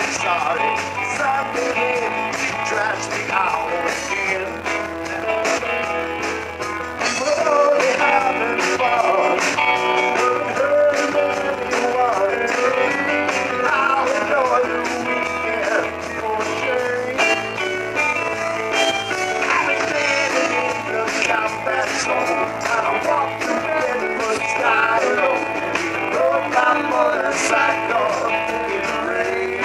sorry. Someday trash me out again. We're only having fun. Don't hurt anyone. Now we know the weekend for change. I've been standing in the combat zone. I walk through the sky alone. Rode my motorcycle in the rain.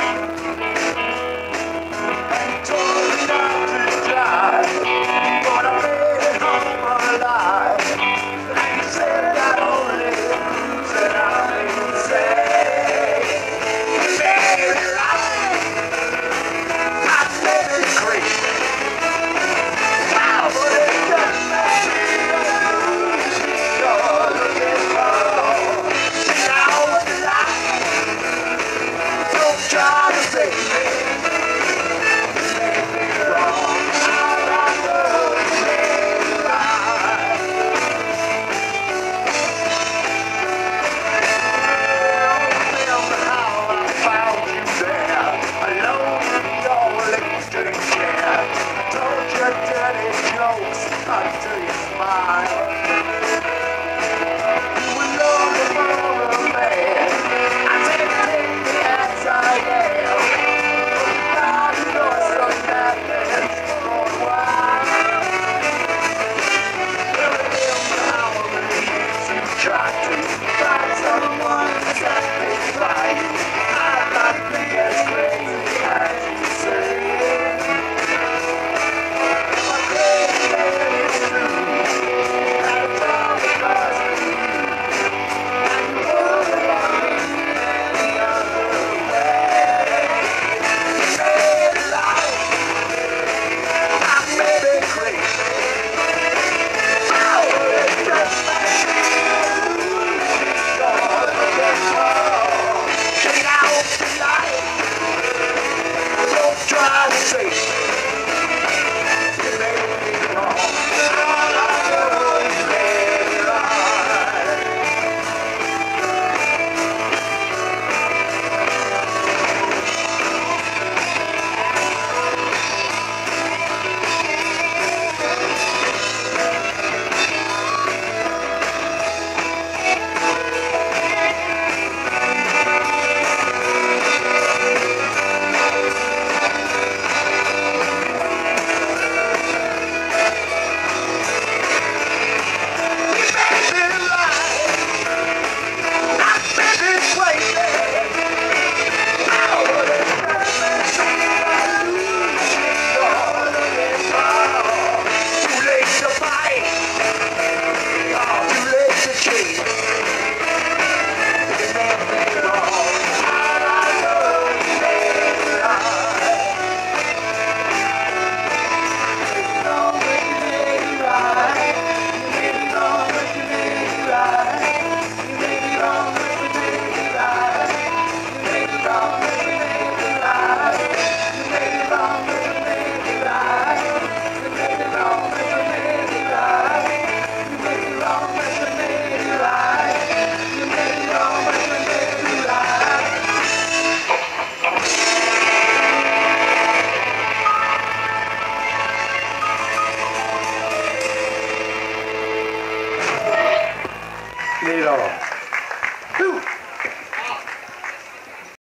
And told me not to drive, but I made it home alive. And you said that only proves that I'm insane. You made it right, I made it crazy. Wow, but it doesn't matter. You're looking for, see now what the light. Don't try to save me. Until you smile, you would love the more of man. I said, take me as I am. Now you know some madness for a while. Remember how many years you tried to find someone to satisfy you. I might be as crazy as you say. Need all.